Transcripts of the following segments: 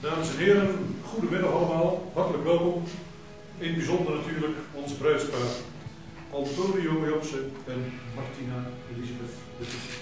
Dames en heren, goedemiddag allemaal, hartelijk welkom. In het bijzonder natuurlijk onze bruidspaar Antonio Jobsen en Martina Elisabeth de Visser.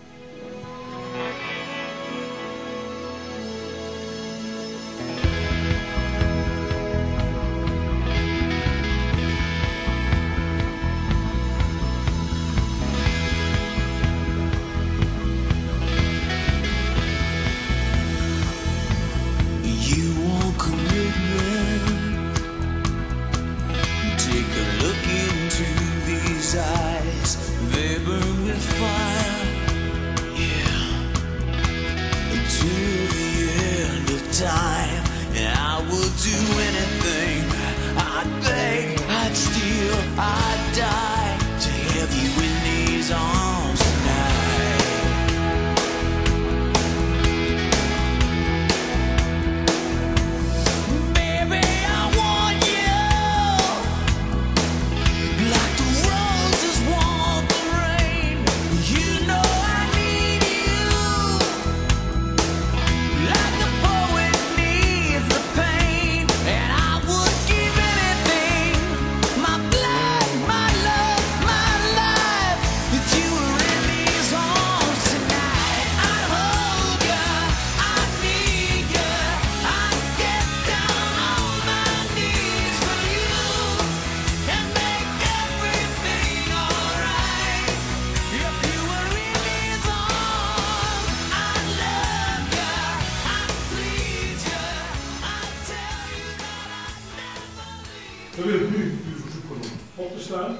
We willen nu u verzoeken om op te staan.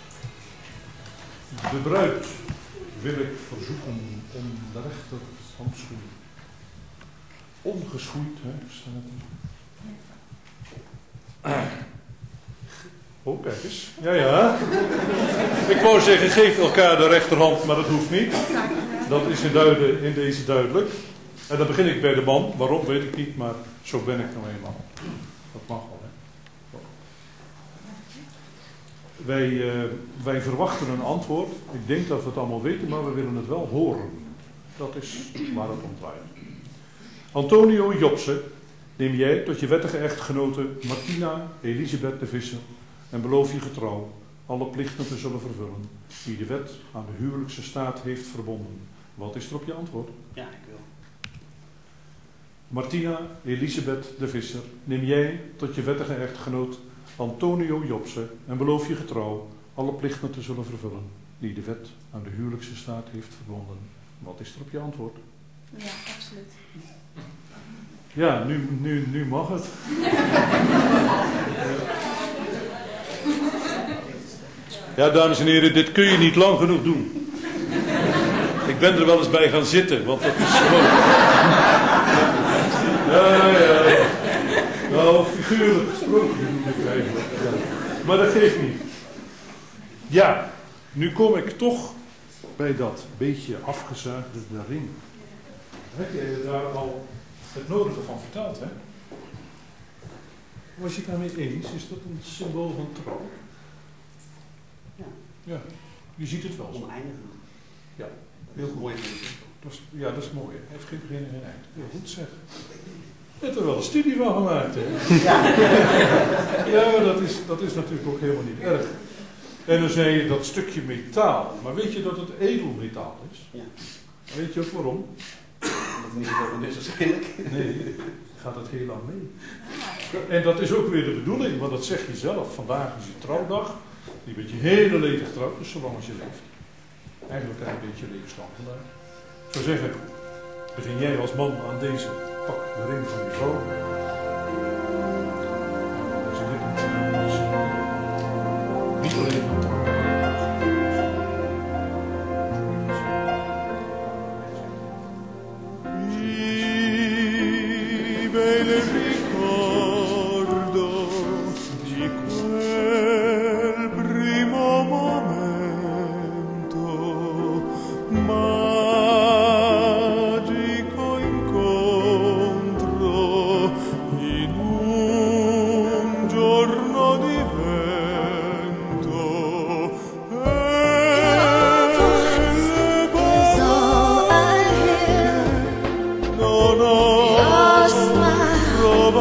De bruid wil ik verzoeken om de rechterhandschoen ongeschoeid, staat er. Oh, kijk eens. Ja, ja. Ik wou zeggen, geef elkaar de rechterhand, maar dat hoeft niet. Dat is in deze duidelijk. En dan begin ik bij de man. Waarom, weet ik niet, maar zo ben ik nou eenmaal. Dat mag wel, hè. Wij verwachten een antwoord. Ik denk dat we het allemaal weten, maar we willen het wel horen. Dat is waar het om draait. Antonio Jobsen, neem jij tot je wettige echtgenote Martina Elisabeth de Visser en beloof je getrouw alle plichten te zullen vervullen die de wet aan de huwelijkse staat heeft verbonden. Wat is er op je antwoord? Ja, ik wil. Martina Elisabeth de Visser, neem jij tot je wettige echtgenoot Antonio Jobsen en beloof je getrouw alle plichten te zullen vervullen die de wet aan de huwelijkse staat heeft verbonden. Wat is er op je antwoord? Ja, absoluut. Ja, nu mag het. Ja, dames en heren, dit kun je niet lang genoeg doen. Ik ben er wel eens bij gaan zitten, want dat is gewoon... Ja. Nou, figuurlijk gesproken bedoel ik eigenlijk. Ja. Maar dat geeft niet. Ja, nu kom ik toch bij dat beetje afgezuigde de ring. Heb jij daar al het nodige van verteld, hè? Was je het daarmee eens? Is dat een symbool van trouw? Ja. Ja, je ziet het wel zo. Oneindig. Ja. Heel mooi. Dat is mooi. Hij heeft geen begin en geen eind. Heel goed zeg. Je hebt er wel een studie van gemaakt, hè? Ja, dat is natuurlijk ook helemaal niet erg. En dan zei je dat stukje metaal. Maar weet je dat het edelmetaal is? Ja. Weet je ook waarom? Dat niet zo is waarschijnlijk. Nee, gaat het heel lang mee. En dat is ook weer de bedoeling, want dat zeg je zelf. Vandaag is je trouwdag. Je bent je hele leven getrouwd, dus zolang als je leeft. Eigenlijk een beetje levenslang vandaag. Ik zou zeggen, begin jij als man aan deze, pak de ring van je vrouw. Niet alleen van trouw. Your smile.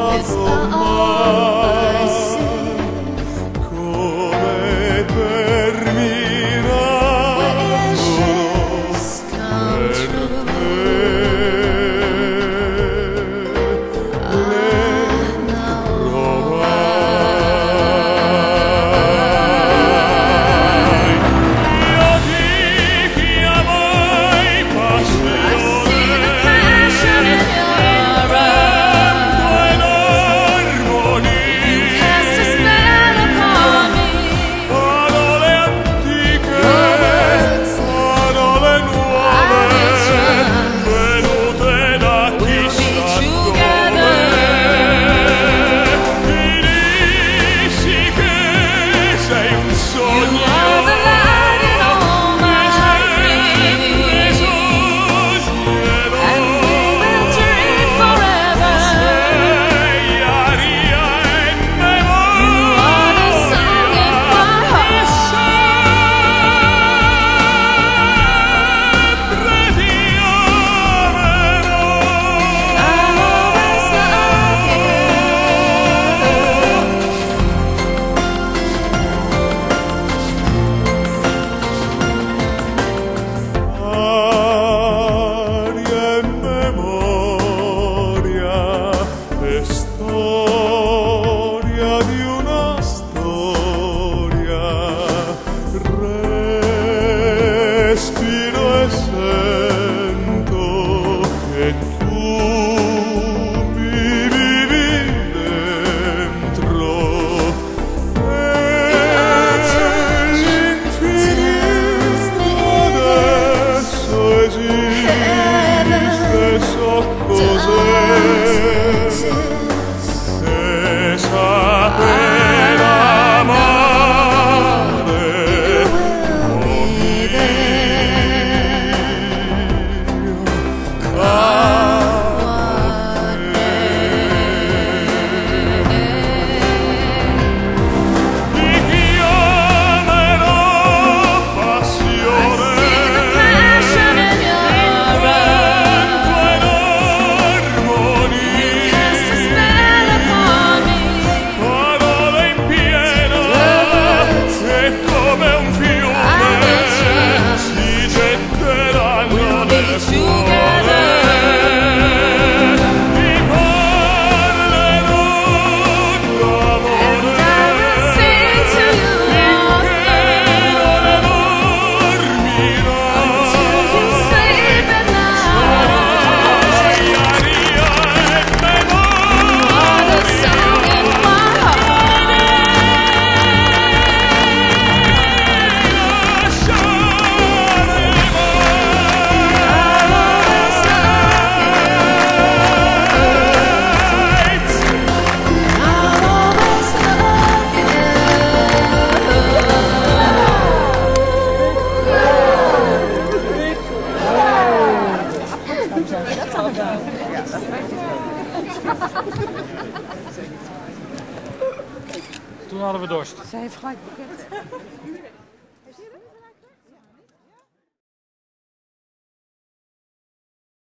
Toen hadden we dorst. Zij heeft gelijk boeket.